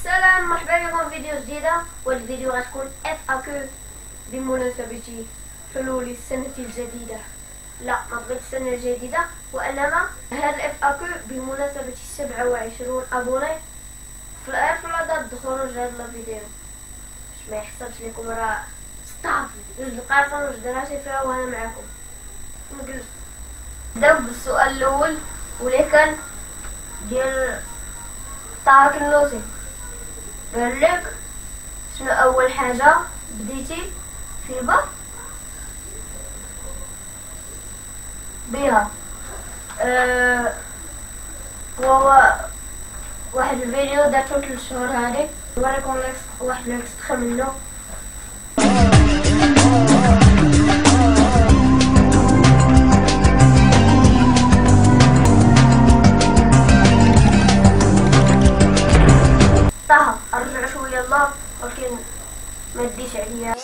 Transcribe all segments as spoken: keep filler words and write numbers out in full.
السلام، مرحبا بكم في فيديو جديده. والفيديو غتكون اف اكو بمناسبه حلول السنه الجديده. لا، ما بغيتش السنه الجديده، وانما هذا الاف اكو بمناسبه سبعة وعشرين ابوني في العدد خروج هذا الفيديو، باش ما يحصلش لكم راه ستاب جوج دقائق ونص دراسي فيها وانا معكم. نجلس نبداو بالسؤال الاول واللي كان ديال طارق النوسي. قال لك شنو اول حاجه بديتي في البر بها؟ أه هو واحد الفيديو درتو ثلاث شهور هادي، نوريكم واحد الاكسترا منه. طه ارجع شويه الله، ولكن ما ديش عليا.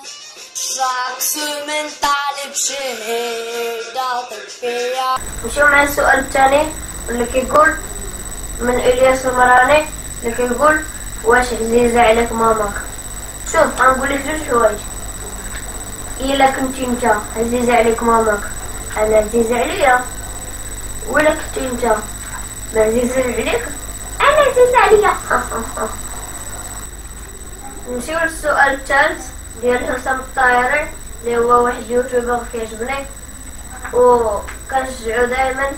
نمشيو مع السؤال الثاني اللي كيقول من الياس المراني، اللي كيقول واش عزيزه عليك ماماك؟ شوف غنقول لك جوج حوايج. الا كنتي انت عزيزه عليك ماماك انا عزيزه عليا، ولا كنتي انت ما عزيزه عليك انا عزيزه عليا. نمشيو للسؤال الثالث ديال حسام الطايري، اللي هو واحد اليوتيوبر كيعجبني وكنشجعو دائما.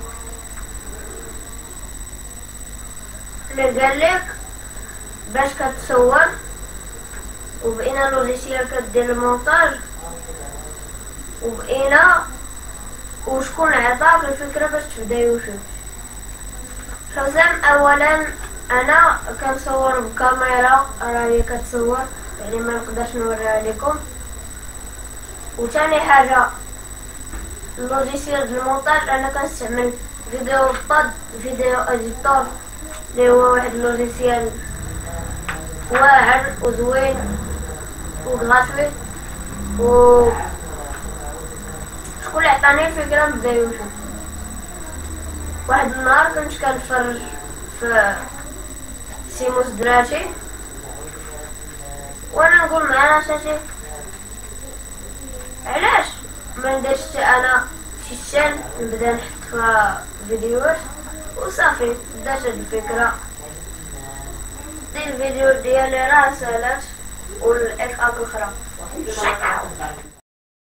اللي قال لك باش كتصور وبقينا لوجيسيال كدير المونتاج وبقينا وشكون عطاك الفكره باش تبدا يوتيوب؟ حسام، اولا انا كنصور بكاميرا راهي كتصور، يعني ما نقدرش نوريها لكم. وثاني حاجه اللوجيسيال ديال المونتاج انا كنستعمل فيديو باد فيديو اديتور، اللي هو واحد اللوجيسيال واعر وزوين وغراتوي، و شكون اللي عطاني الفكره نبدا يوتيوب؟ واحد النهار كنت كنتفرج في سيموس دراشي وانا نقول مع راسي علاش ما نديرش انا شي شان نبدا نحط فيها فيديوهات وصافي. بدات هاد الفكره ديال الفيديو ديالي راه سالات والاف اك اخرى.